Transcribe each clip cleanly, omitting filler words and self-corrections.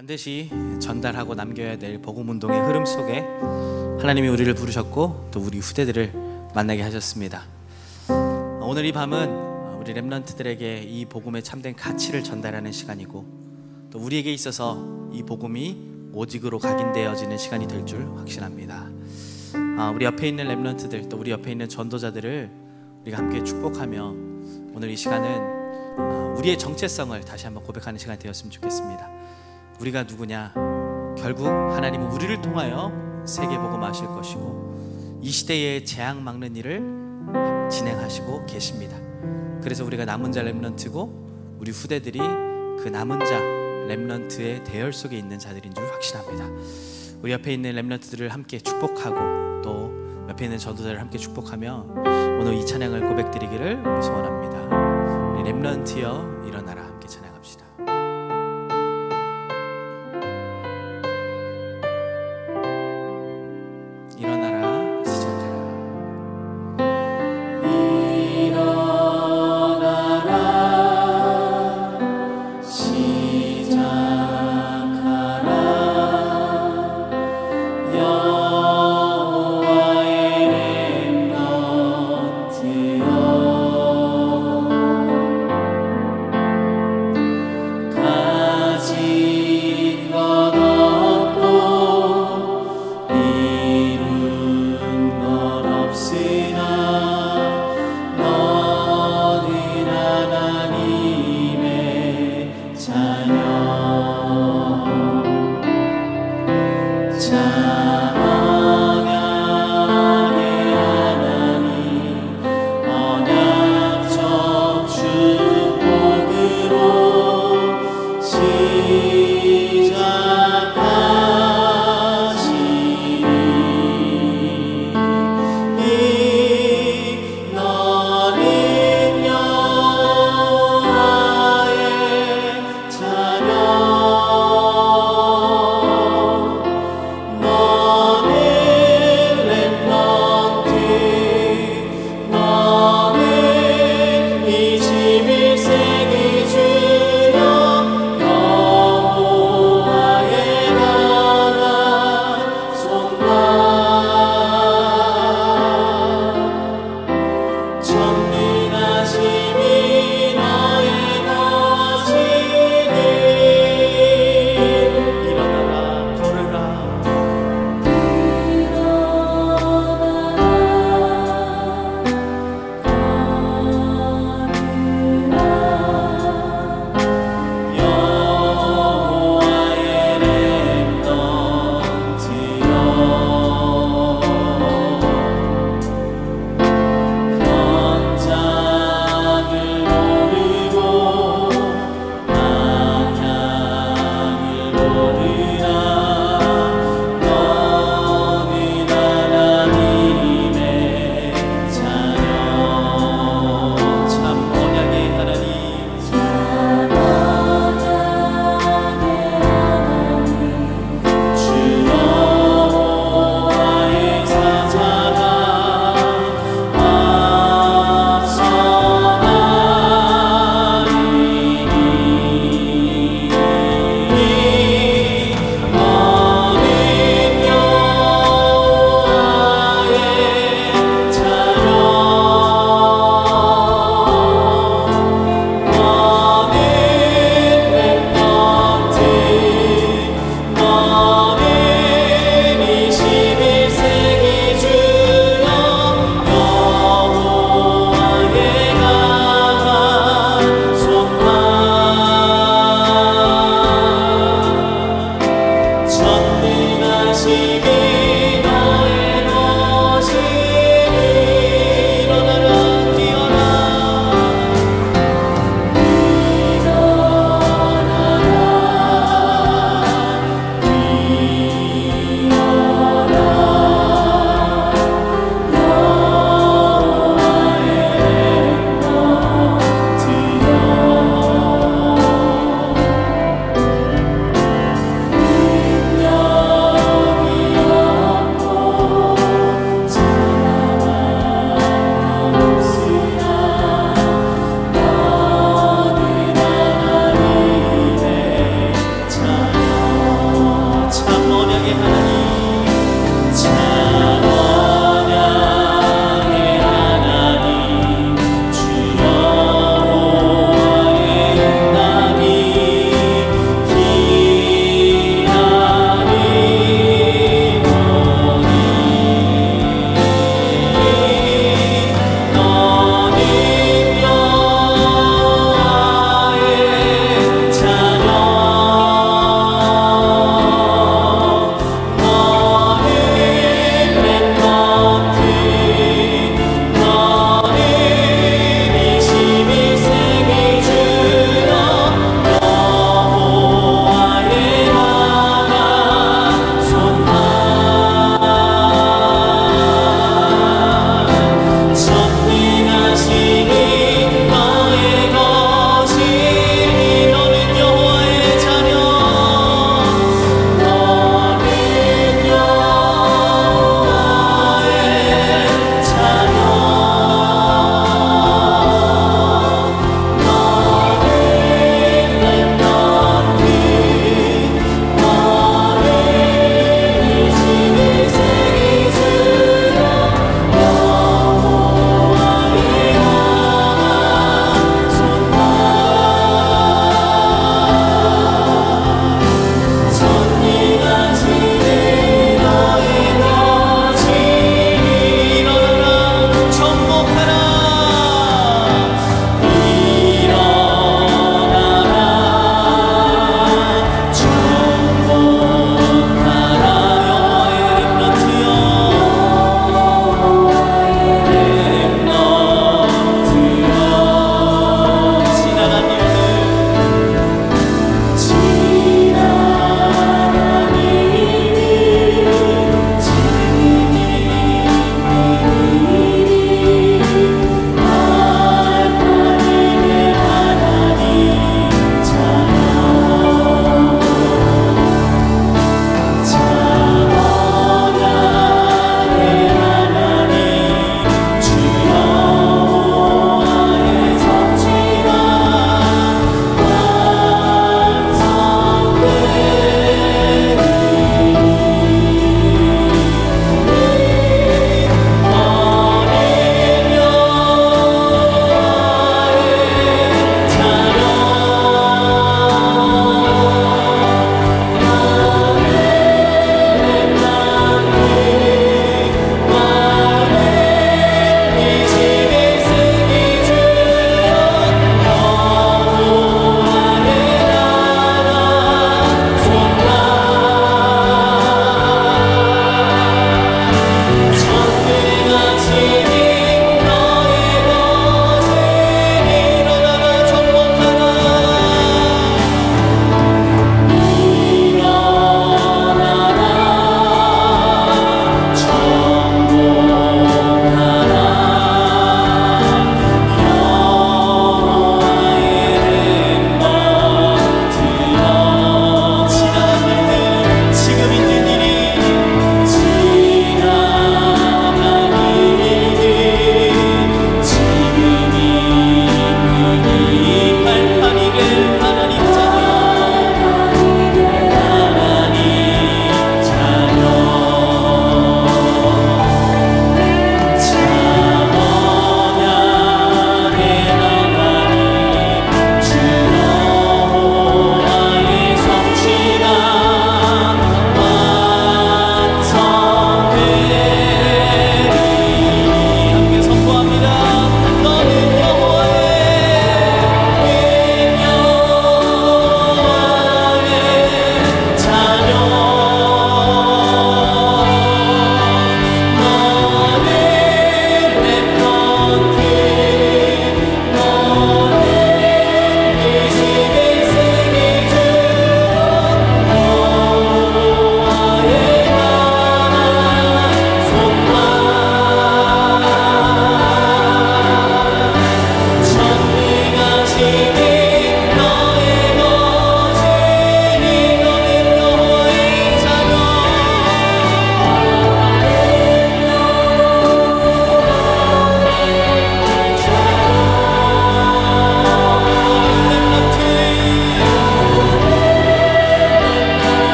반드시 전달하고 남겨야 될 복음운동의 흐름 속에 하나님이 우리를 부르셨고 또 우리 후대들을 만나게 하셨습니다. 오늘 이 밤은 우리 렘넌트들에게 이 복음의 참된 가치를 전달하는 시간이고 또 우리에게 있어서 이 복음이 오직으로 각인되어지는 시간이 될 줄 확신합니다. 우리 옆에 있는 렘넌트들 또 우리 옆에 있는 전도자들을 우리가 함께 축복하며 오늘 이 시간은 우리의 정체성을 다시 한번 고백하는 시간이 되었으면 좋겠습니다. 우리가 누구냐? 결국 하나님은 우리를 통하여 세계 복음하실 것이고 이 시대의 재앙 막는 일을 진행하시고 계십니다. 그래서 우리가 남은 자 렘넌트고 우리 후대들이 그 남은 자 렘넌트의 대열 속에 있는 자들인 줄 확신합니다. 우리 옆에 있는 렘넌트들을 함께 축복하고 또 옆에 있는 전도자를 함께 축복하며 오늘 이 찬양을 고백드리기를 우리 소원합니다. 우리 렘넌트여 일어나라 함께 찬양합시다. 일어나라 시작하라. 일어나라 시작하라. 여호와의 렘넌트여 가진 것 없고 이룬 것 없으나 너는 하나님의 자녀. 찬양의 하나님 언약적 축복으로 시작하시니 너는 여호와의 자녀. 너는 렘넌트. 너는 21세기 주여 여호와의 강한 손과 전능하심이 너의 것이니 일어나라 걸으라. 여호와의 렘넌트여 현장을 모르고 방향을 모르나 너는 하나님의 자녀. 참 언약의 하나님 주 여호와의 사자가 앞서가리니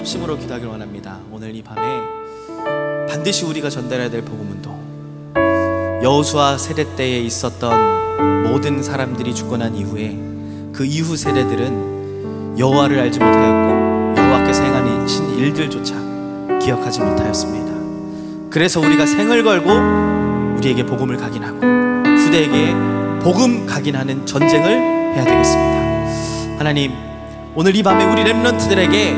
합심으로 기도하길 원합니다. 오늘 이 밤에 반드시 우리가 전달해야 될 복음운동, 여호수아 세대 때에 있었던 모든 사람들이 죽고 난 이후에 그 이후 세대들은 여호와를 알지 못하였고 여호와께서 행하신 일들조차 기억하지 못하였습니다. 그래서 우리가 생을 걸고 우리에게 복음을 각인하고 후대에게 복음 각인하는 전쟁을 해야 되겠습니다. 하나님, 오늘 이 밤에 우리 렘넌트들에게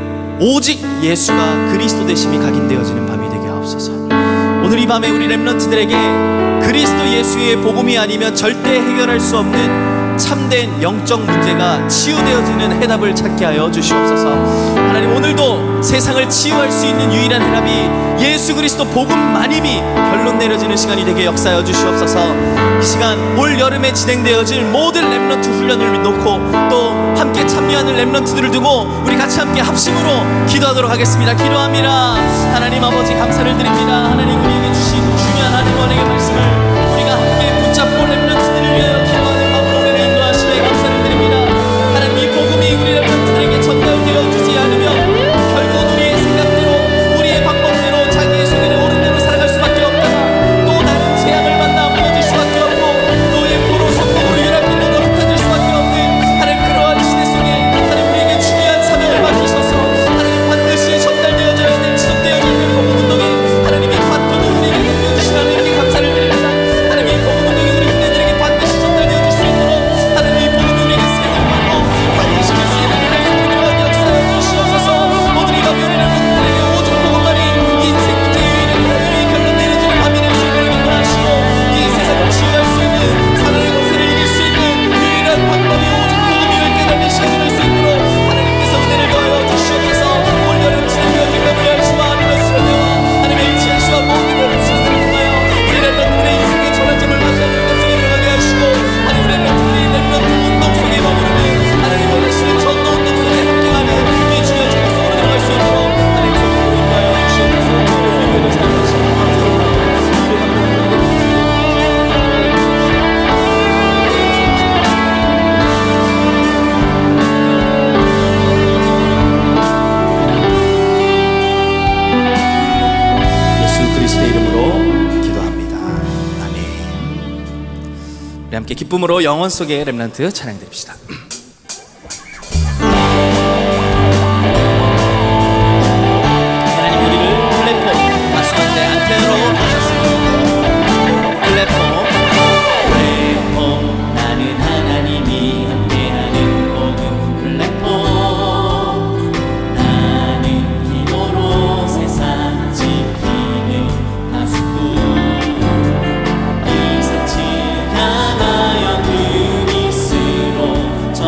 오직 예수가 그리스도 되심이 각인되어지는 밤이 되게 하옵소서. 오늘 이 밤에 우리 렘넌트들에게 그리스도 예수의 복음이 아니면 절대 해결할 수 없는 참된 영적 문제가 치유되어지는 해답을 찾게 하여 주시옵소서. 하나님, 오늘도 세상을 치유할 수 있는 유일한 해답이 예수 그리스도 복음만임이 결론 내려지는 시간이 되게 역사하여 주시옵소서. 이 시간 올 여름에 진행되어질 모든 렘넌트 훈련을 놓고 또 함께 참여하는 렘넌트들을 두고 우리 같이 함께 합심으로 기도하도록 하겠습니다. 기도합니다. 하나님 아버지, 감사를 드립니다. 하나님, 우리에게 주신 중요한 하나님의 말씀을 우리가 함께 붙잡고 렘넌트들을 위하여 기도하는 밤으로 인도하시며 감사를 드립니다. 하나님, 이 복음이 우리 렘넌트들에게 전달되어 주지 않으면 결국 우리의 생각대로 우리의 방법대로 자기의 소견에 옳은 대로 살아갈 수밖에 없다가 또 다른 재앙을 만나 무너질 수밖에 없고 또 예포로 성공으로 유람민으로 흩어질 수밖에 없는 하나님, 그러한 시대 속에 하나님 우리에게 중요한 사명을 맡기셔서 하나님 반드시 전달되어져야 될 지속되어져야 될 복음운동에 하나님이 바토도 우리에게 주시라는 이렇게 감사를 드립니다. 하나님, 이 복음운동이 우리 후대들에게 반드시 전달되어질 수 있도록 하나님, 이 복음이 우리에게 생을 걸고 반드시 그 수행을 할 수 있도록 역사하여 주시옵소서. 오늘 이 밤에 우리는 우리에게 오직 복음만이 인생 문제의 유일한 하나님의 결론 내려지는 밤이 될 수 있도록 인도하시고 이 세상을 치유할 수 있는 사단의 권세를 이길 수 있는 유일한 방법이 오직 복음임을 깨닫는 시간이 될 수 있도록 하나님께서 은혜를 더하여 주시옵소서. 올 여름 진행되어진 WRC와 아니너스러대와 하나님의 일치하시와 모든 렘넌트들을 통하여 우리 렘넌트들의 인생의 전환점을 맞이하는 것을 일어나게 하시고 하나님, 우리 렘넌트들이 렘넌트 운동 속에 머무르는 하나님 원하시는 전도 운동 속에 함께하는 이 주여 주의 속으로 들어갈 수 있도록 하나님 속으로 인도하여 주시옵소서. 우리 교회를 사용하시고 예수 그리스도의 이름으로 기도합니다. 아멘. 우리 함께 기쁨으로 영원 속의 렘넌트 찬양 드립시다. 하나님, 우리를 플랫폼 가수한테 안테나로 부르셨습니다. 플랫폼, 나는 하나님이 함께하는 모든 플랫폼, 나는 기도로 세상 지키는 파수꾼, 이삭을 향하여 그리스로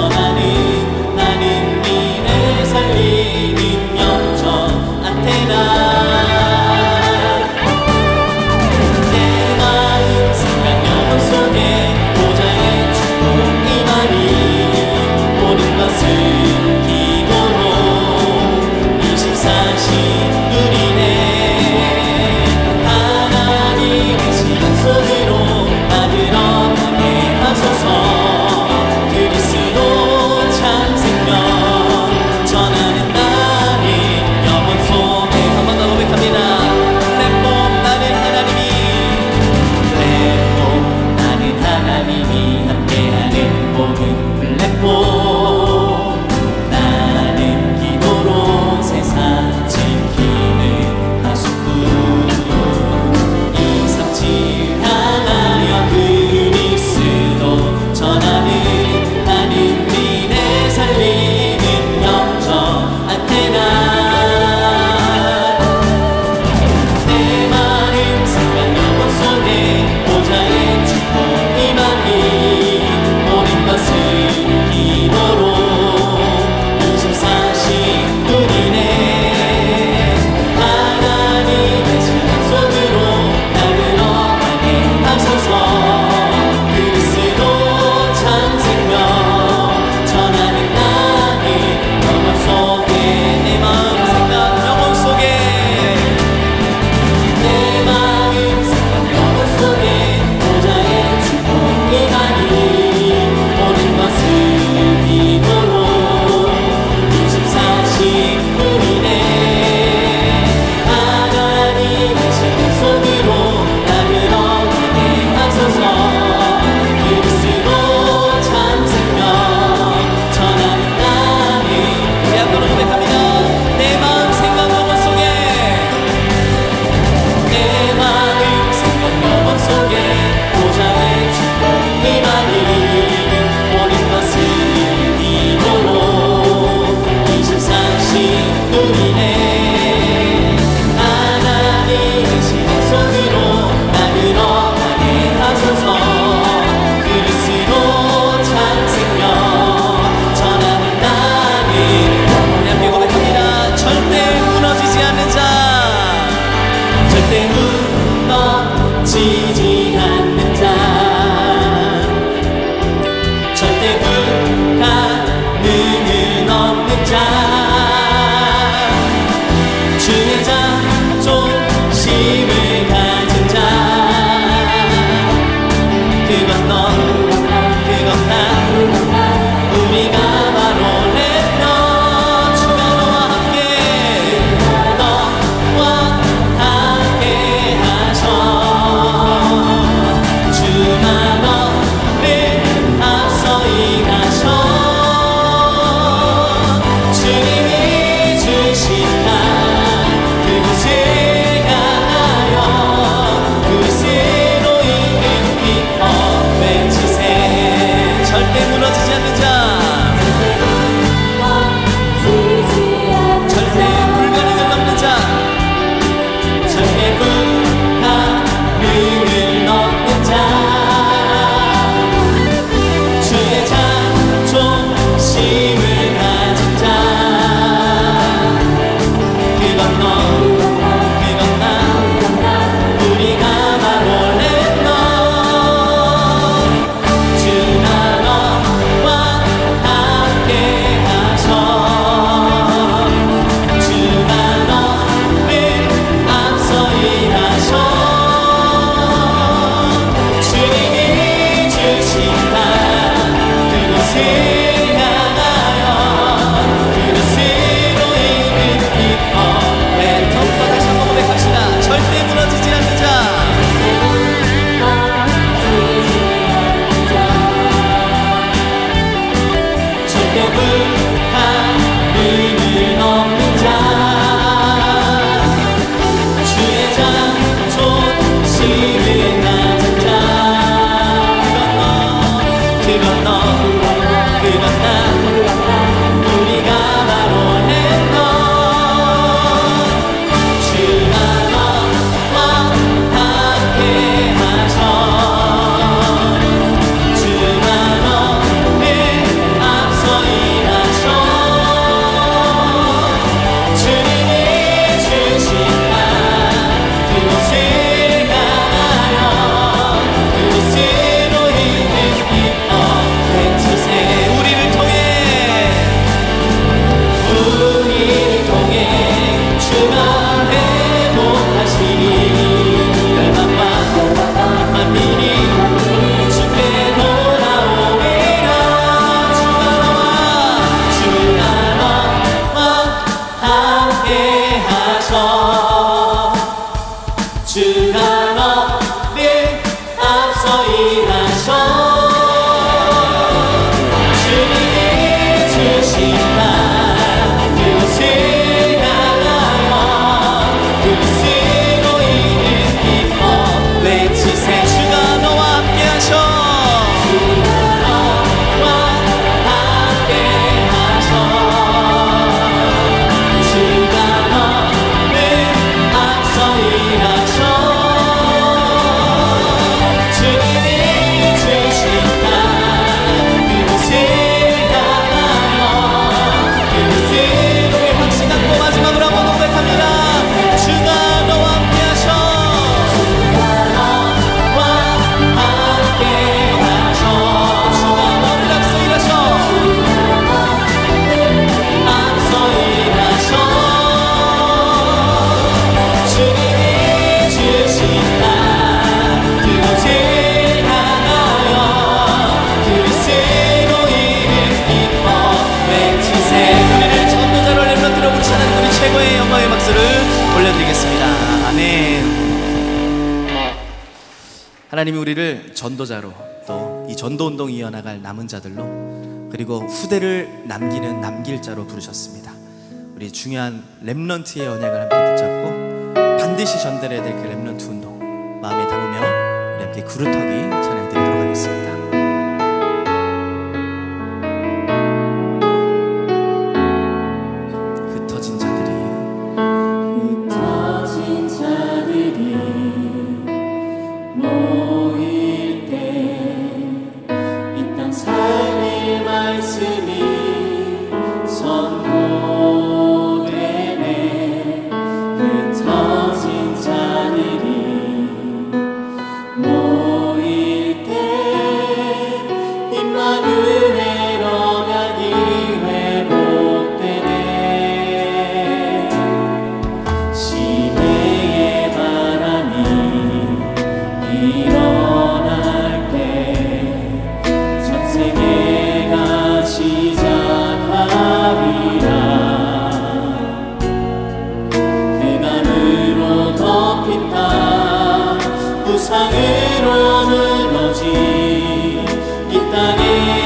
하나님이 우리를 전도자로 또 이 전도운동 이어나갈 남은 자들로 그리고 후대를 남기는 남길 자로 부르셨습니다. 우리 중요한 렘넌트의 언약을 함께 붙잡고 반드시 전달해야 될 그 렘넌트 운동 마음에 담으며 우리 함께 구루터기 찬양 드리도록 하겠습니다. 흩어진 자들이 모일 때 이 땅 살릴 말씀이 선포되네. 흩어진 자들이 모일 때 임마누엘 언약이 회복되네. 시대의 바람이 일어날 때 전 세계가 시작하리라. 흑암으로 덮인 땅 부상으로 무너진 이 땅의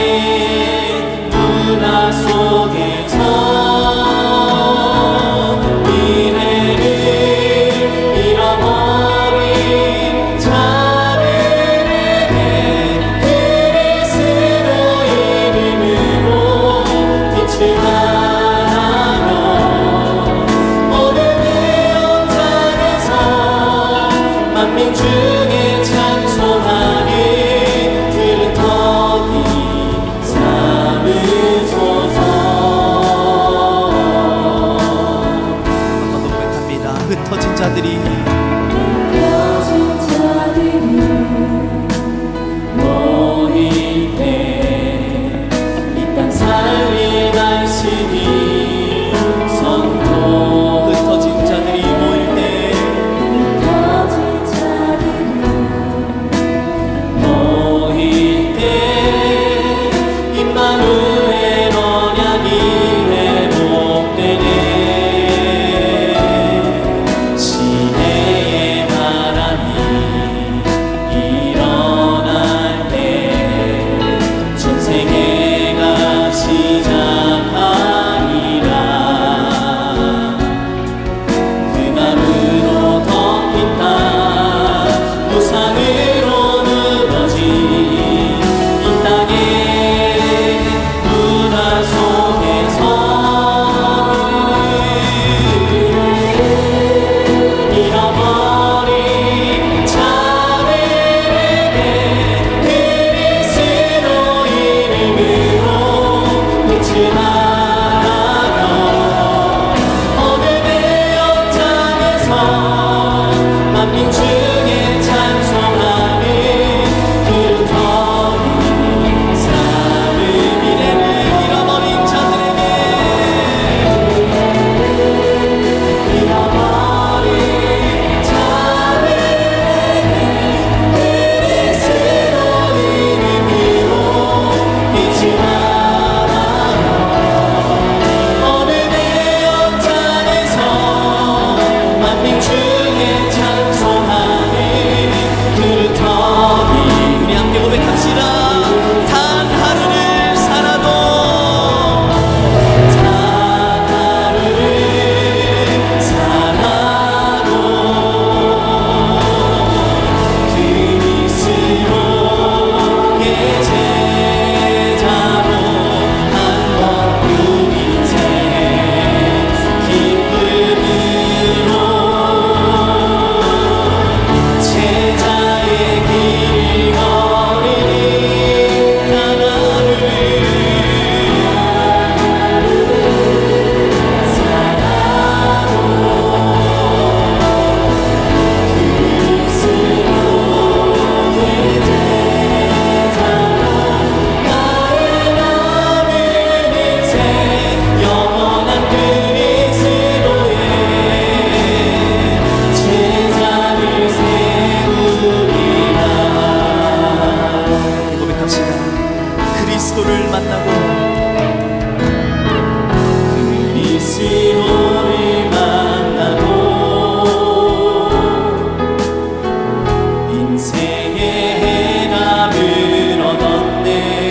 문화 속에서 미래를 잃어버린 자들에게 그리스도의 이름으로 빛을 발하며 어둠의 현장에서 만민 중에 찬송하는 구루터기 새해가 시작하니라. 흑암으로 덮인 땅 무상으로 누러진 이 땅의 문화 속에서 잃어버린 자들에게 그리스도 이름으로 빛을 발하며 어둠의 연장에서 만민 중에 찬송하는 그루터기 삶을 미래를 잃어버린 자들에게 그리스도 이름으로 빛을 발하며 어둠의 연장에서 만민 중에 찬송하는 그루터기. 우리 함께 고백합시다. 단 하루를 살아도 단 하루를 살아도 그리스도의 제자로 한 번뿐인 새 기쁨으로 제자의 길을 걸으니 단 하루를 나의 남은 인생 영원한 그리스도의 제자를 세우리라. 고백합시다. 그리스도를 만나고 그리스도를 만나고 인생의 해답을 얻었네.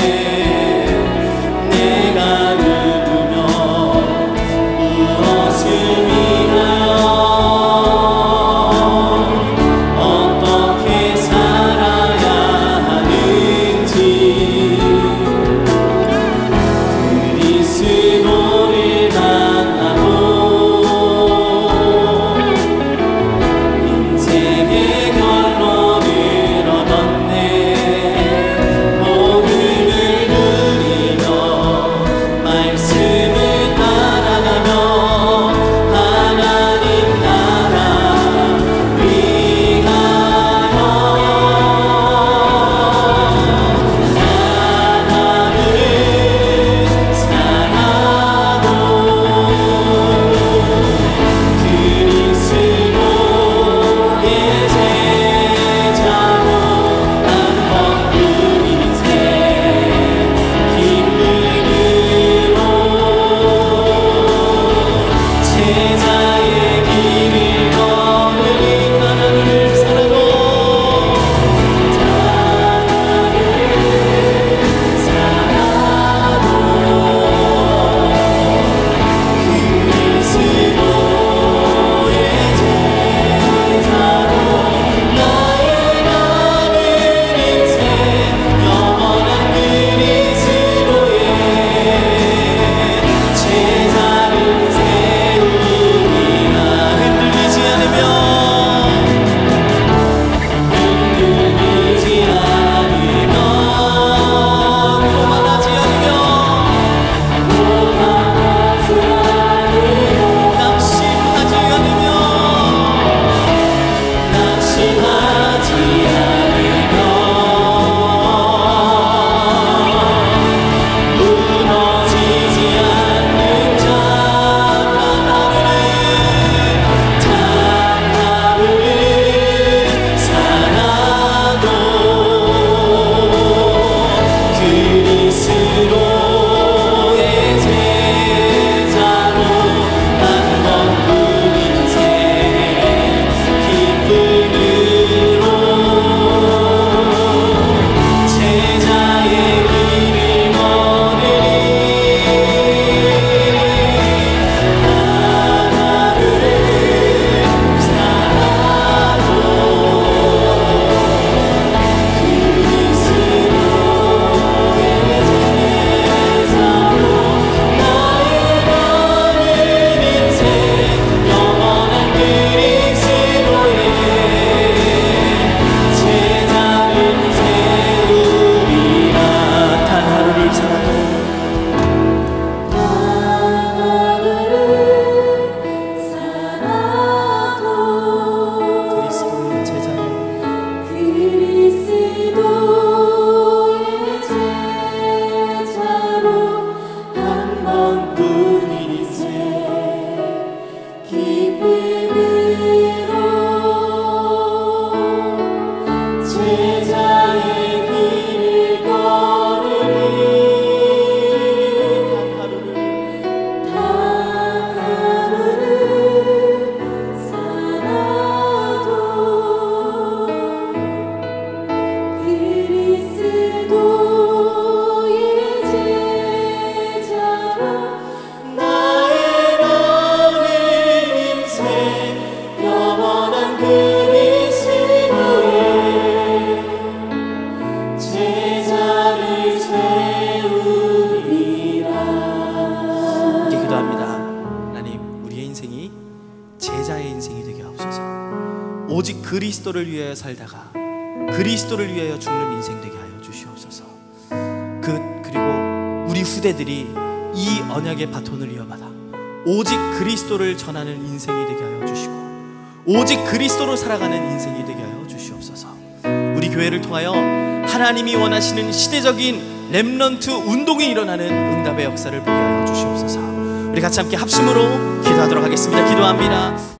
내가 누구며 무엇을 위하여 어떻게 살아야 하는지 그리스도를 만나고 인생의 결론을 얻었네. 복음을 누리며 말씀을 따라가며 하나님 나라 위하여 나를 살아도 그리스도의 제자로 한 번뿐인 새 기쁨으로 제자의 길을 걸으니 단 하루를 살아도 그리스도의 제자로 나의 남은 인생 영원한 그리스도의 제자를 세우리라. 흔들리지 않으며 교만하지 않으며 낙심하지 않으며 무너지지 않는 자 단 하루를 살아도 그리스도의 제자로 한 번뿐인 새 기쁨으로 제자의 길을 제자를 세우리라. 이렇게 기도합니다. 하나님, 우리의 인생이 제자의 인생이 되게 하옵소서. 오직 그리스도를 위하여 살다가 그리스도를 위하여 죽는 인생 되게 하여 주시옵소서. 그리고 우리 후대들이 이 언약의 바톤을 이어받아 오직 그리스도를 전하는 인생이 되게 하여 주시고 오직 그리스도로 살아가는 인생이 되게 하여 주시옵소서. 우리 교회를 통하여 하나님이 원하시는 시대적인 렘넌트 운동이 일어나는 응답의 역사를 보게 하여 주시옵소서. 우리 같이 함께 합심으로 기도하도록 하겠습니다. 기도합니다.